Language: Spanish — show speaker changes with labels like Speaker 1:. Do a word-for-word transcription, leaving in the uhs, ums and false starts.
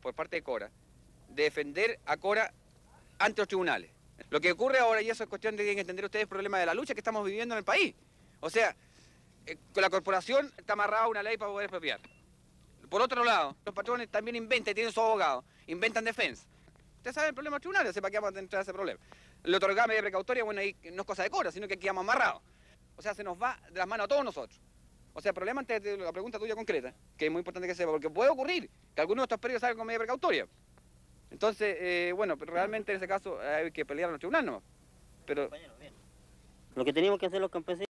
Speaker 1: por parte de Cora de defender a Cora ante los tribunales. Lo que ocurre ahora, y eso es cuestión de que entender ustedes el problema de la lucha que estamos viviendo en el país. O sea, eh, con la corporación está amarrada una ley para poder expropiar. Por otro lado, los patrones también inventan, y tienen su abogado, inventan defensa. Ustedes saben el problema de los tribunales, ¿para qué vamos a entrar a ese problema? Le otorgaba medida precautoria, bueno, ahí no es cosa de Cora, sino que quedamos amarrados. O sea, se nos va de las manos a todos nosotros. O sea, el problema, antes de la pregunta tuya concreta, que es muy importante que sepa, porque puede ocurrir que algunos de estos predios salgan con medida precautoria. Entonces, eh, bueno, pero realmente en ese caso hay que pelear en los tribunales, ¿no? Pero...
Speaker 2: Lo que teníamos que hacer los campesinos